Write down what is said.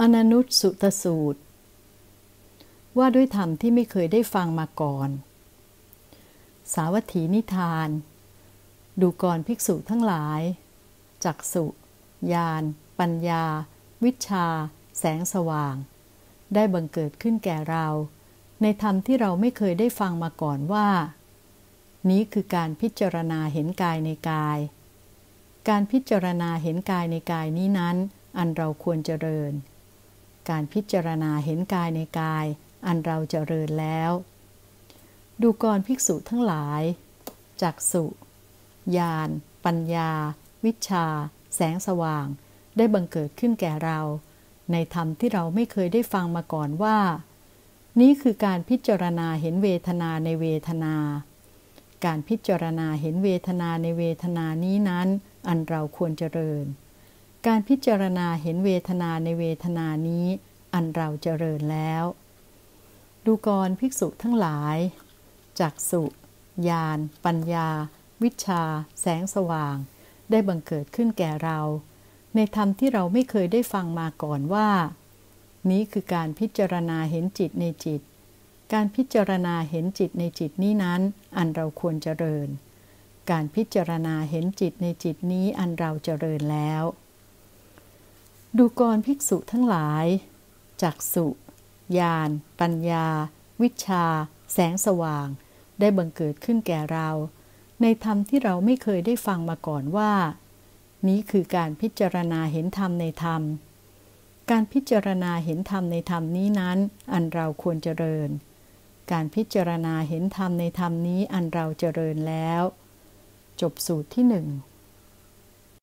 อนันุตสุตสูตรว่าด้วยธรรมที่ไม่เคยได้ฟังมาก่อนสาวัตถีนิทานดูก่อนภิกษุทั้งหลายจักษุญาณปัญญาวิชชาแสงสว่างได้บังเกิดขึ้นแก่เราในธรรมที่เราไม่เคยได้ฟังมาก่อนว่านี้คือการพิจารณาเห็นกายในกายการพิจารณาเห็นกายในกายนี้นั้นอันเราควรเจริญการพิจารณาเห็นกายในกายอันเราเจริญแล้วดูก่อนภิกษุทั้งหลายจักษุญาณปัญญาวิชชาแสงสว่างได้บังเกิดขึ้นแก่เราในธรรมที่เราไม่เคยได้ฟังมาก่อนว่านี้คือการพิจารณาเห็นเวทนาในเวทนาการพิจารณาเห็นเวทนาในเวทนานี้นั้นอันเราควรเจริญการพิจารณาเห็นเวทนาในเวทนานี้อันเราเจริญแล้วดูก่อนภิกษุทั้งหลายจักษุญาณปัญญาวิชชาแสงสว่างได้บังเกิดขึ้นแก่เราในธรรมที่เราไม่เคยได้ฟังมาก่อนว่านี้คือการพิจารณาเห็นจิตในจิตการพิจารณาเห็นจิตในจิตนี้นั้นอันเราควรเจริญการพิจารณาเห็นจิตในจิตนี้อันเราเจริญแล้วดูก่อนภิกษุทั้งหลายจักษุญาณปัญญาวิชชาแสงสว่างได้บังเกิดขึ้นแก่เราในธรรมที่เราไม่เคยได้ฟังมาก่อนว่านี้คือการพิจารณาเห็นธรรมในธรรมการพิจารณาเห็นธรรมในธรรมนี้นั้นอันเราควรเจริญการพิจารณาเห็นธรรมในธรรมนี้อันเราเจริญแล้วจบสูตรที่1